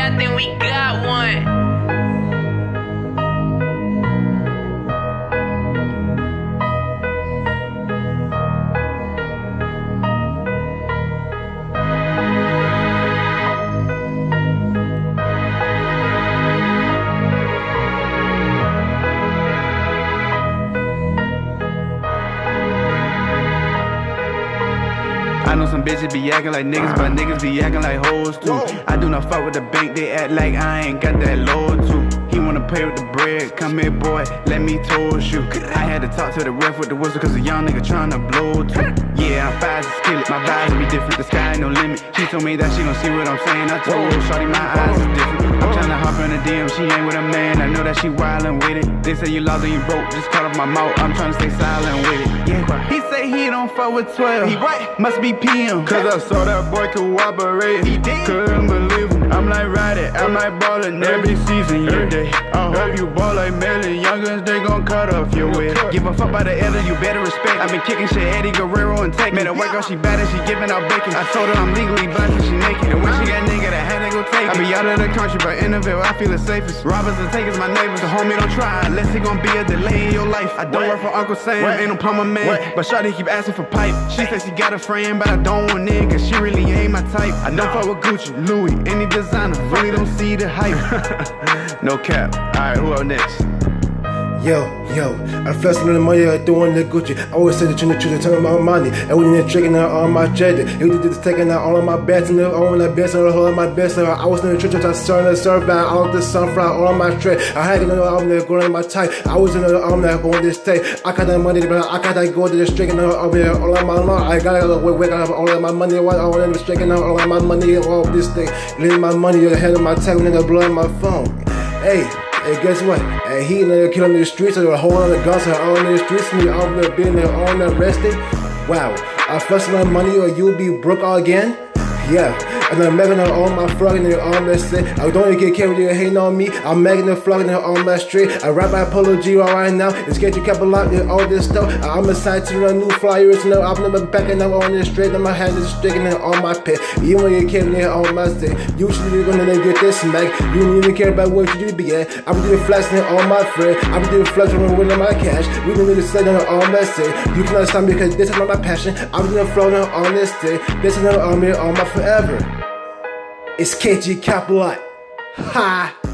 I think we got one. I know some bitches be acting like niggas, but niggas be acting like hoes too. I do not fuck with the bank, they act like I ain't got that load too. He wanna pay with the bread, come here boy, let me toast you. I had to talk to the ref with the whistle cause a young nigga tryna blow too. Yeah, I'm fast as kill it, my vibes be different, the sky ain't no limit. She told me that she gon' see what I'm saying, I told her, shawty, my eyes is different. I'm tryna hop in the DM, she ain't with a man, I know that she wildin' with it. They say you lost or you broke, just cut off my mouth, I'm tryna stay silent with it. Yeah, he say he don't fuck with 12, he right, must be PM. Cause I saw that boy cooperate, he did. Couldn't believe it, I'm like ride it, I'm like ballin' every season, yeah day. I hope you ball like Melly, youngins, they gon' cut off your way. Give a fuck by the elder, you better respect. I been kicking shit, Eddie Guerrero and Take. Made her white girl, she bad and she giving out bacon. I told her I'm legally black and she naked. And when she got nigga, that had to go take it. I be out of the country, but Interville, I feel the safest. Robbers and takers, my neighbors. The homie don't try, unless it gon' be a delay in your life. I don't work for Uncle Sam, ain't no plumber man. But shawty keep asking for pipe. She said she got a friend, but I don't want nigga, cause she really ain't my type. I don't fuck with Gucci, Louis, any designer. Really don't see the hype. No cap. Alright, who up next? Yo, I'm flexing on the money, I doing the Gucci. I always say the truth, turn my money. And we didn't tricking out all my cheddar. He was just taking out all of my bets and all of my bets and all of my bets. I was in the church, I started to serve out all of the sunflower, all of my trade. I had another arm there going in my tight. I was in the arm there going to stay. I got that money, but I got to go to the stricken out all of my money. I got to wake up all of my money. I want to stricken out all of my money and all of this thing. Leaving my money ahead of my time and then blowing my phone. Hey, guess what? And he and they killing in the streets, or holding the guns on the streets, and all there being there on arrested. Wow, I flex my money or you'll be broke again. Yeah, and I'm making her on my frog and they're on that shit. I don't even get carried, they're hating on me. I'm making the frog and they're on my street. I rap by Polo G right now. It's getting kept a lot and all this stuff. I'm excited to run new flyers. No, I'm never backing up on this straight. And my hand is sticking on my pit. Even when you carry it on my stick. Usually you're gonna get this smack. You don't even care about what you do be at. I'm doing flexing on my friend. I'm doing flexing when winning my cash. We don't really say that on my stick. You cannot stop me because this is not my passion. I'm doing floating on this stick. This is not on me on my forever. It's KG Capital. Ha!